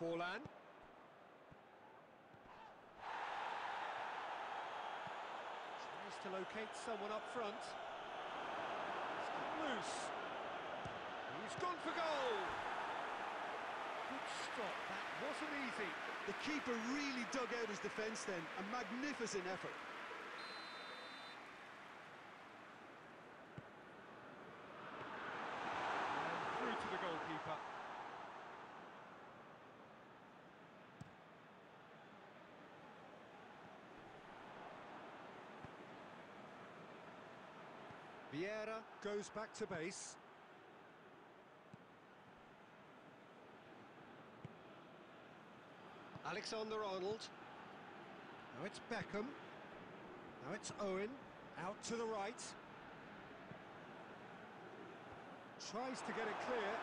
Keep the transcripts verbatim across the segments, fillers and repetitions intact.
Forlan. Tries to locate someone up front. He's cut loose. He's gone for goal. Good stop, that wasn't easy. The keeper really dug out his defence then. A magnificent effort. And through to the goalkeeper. Vieira goes back to base. Alexander-Arnold. Now it's Beckham. Now it's Owen. Out to the right. Tries to get it clear.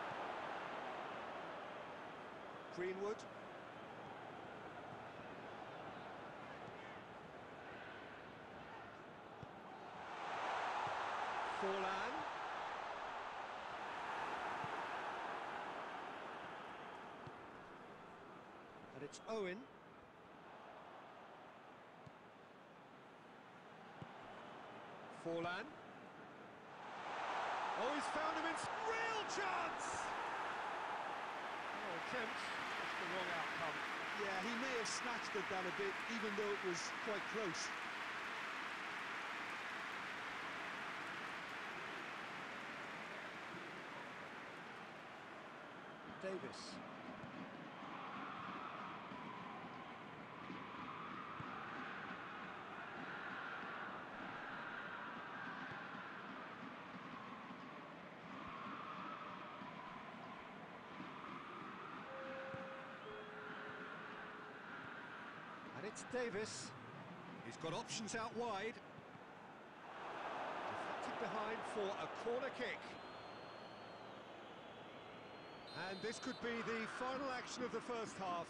Greenwood. Forlan. And it's Owen. Forlan. Oh, he's found him in real chance! Oh, attempt, just the wrong outcome. Yeah, he may have snatched it down a bit, even though it was quite close. Davis. And it's Davis. He's got options out wide. Deflected behind for a corner kick. And this could be the final action of the first half.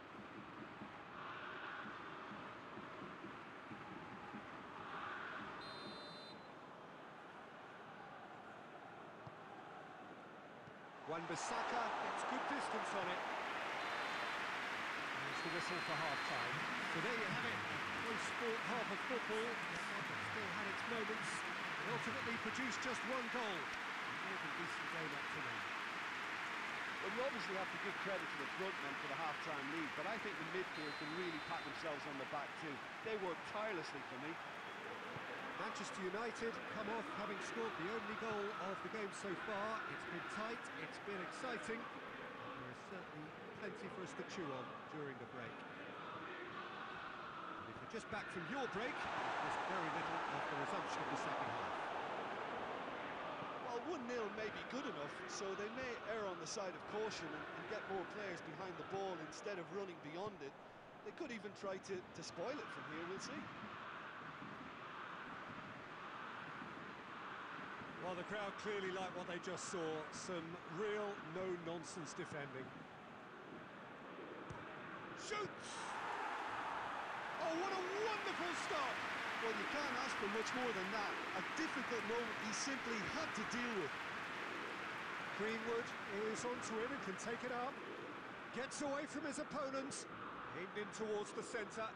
Wan-Bissaka gets good distance on it. There's the whistle for half-time. So there you have it. One sport, half of football. It still had its moments. It ultimately produced just one goal. More than decent game up to now. Well, you obviously have to give credit to the front men for the half-time lead, but I think the midfield can really pat themselves on the back too. They worked tirelessly for me. Manchester United come off having scored the only goal of the game so far. It's been tight, it's been exciting. There is certainly plenty for us to chew on during the break. And if you're just back from your break, you've missed very little of the resumption of the second half. Well, one nil may be good enough, so they may err on the side of caution and, and get more players behind the ball instead of running beyond it. They could even try to, to spoil it from here, we'll see. Well, the crowd clearly like what they just saw. Some real no-nonsense defending. Shoots! Oh, what a wonderful stop! Well, you can't ask for much more than that. A difficult moment he simply had to deal with. Greenwood is onto him and can take it up. Gets away from his opponents. Aimed in towards the centre.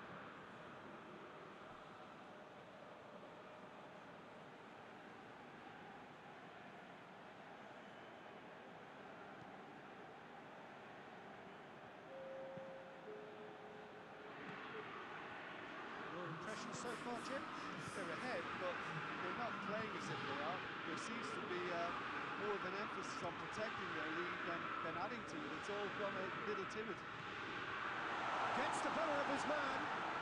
Your impression so far, Jim? They're ahead, but they're not playing as if they are. There seems to be uh, more of an emphasis on protecting their lead than, than adding to it. It's all gone a little timid. Gets the better of his man.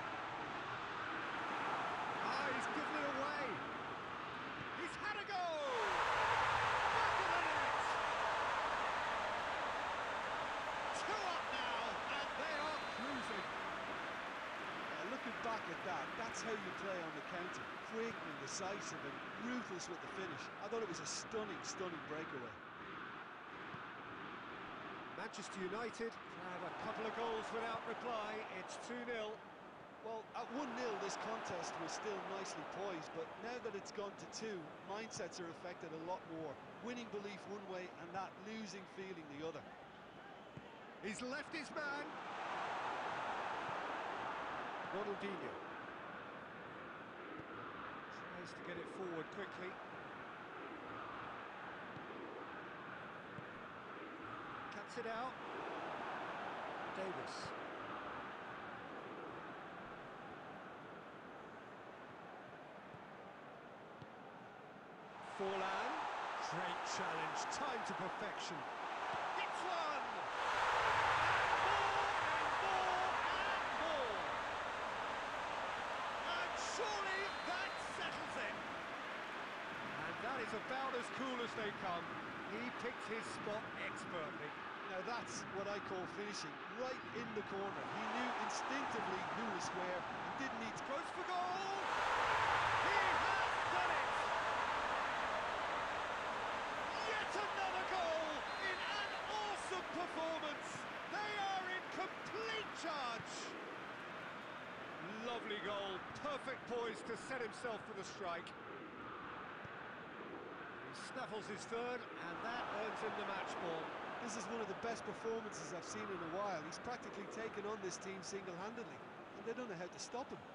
Ah, he's given it away. He's had a goal! Back of the net! Two up now, and they are cruising. Uh, looking back at that, that's how you play on the counter. Quick and decisive and ruthless with the finish. I thought it was a stunning, stunning breakaway. Manchester United have a couple of goals without reply. It's two nil. Well, at one nil this contest was still nicely poised, but now that it's gone to two, mindsets are affected a lot more. Winning belief one way and that losing feeling the other. He's left his man. Ronaldinho tries to get it forward quickly. Cuts it out. Davis. Forlan. Great challenge. Time to perfection. It's one! And more and more and more. And surely that settles it. And that is about as cool as they come. He picked his spot expertly. Now that's what I call finishing, right in the corner. He knew instinctively who was where and didn't need to... Goes for goal! He has done it! Yet another goal in an awesome performance! They are in complete charge! Lovely goal, perfect poise to set himself for the strike. He snaffles his third, and that earns him the match ball. This is one of the best performances I've seen in a while. He's practically taken on this team single-handedly, and they don't know how to stop him.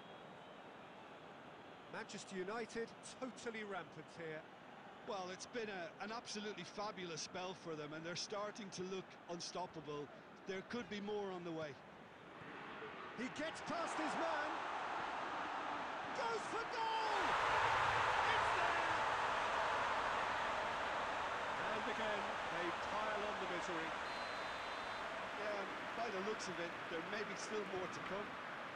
Manchester United totally rampant here. Well, it's been a, an absolutely fabulous spell for them, and they're starting to look unstoppable. There could be more on the way. He gets past his man. Goes for goal! It's there! And again, they pile on the misery. Yeah, by the looks of it, there may be still more to come.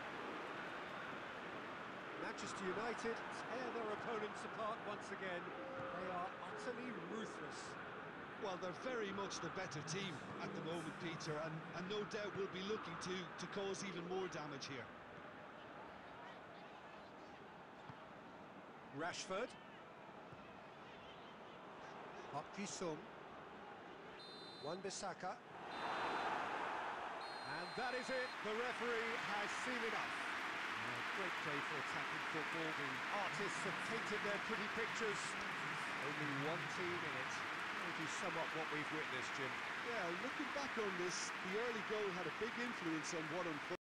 Manchester United tear their opponents apart once again. They are utterly ruthless. Well, they're very much the better team at the moment, Peter, and, and no doubt will be looking to, to cause even more damage here. Rashford. Park Ji-sung. Wan-Bissaka. And that is it. The referee has seen enough. Uh, great play for attacking football. The artists have painted their pretty pictures. Only one team in it. Maybe sum up what we've witnessed, Jim. Yeah, looking back on this, the early goal had a big influence on what unfolded.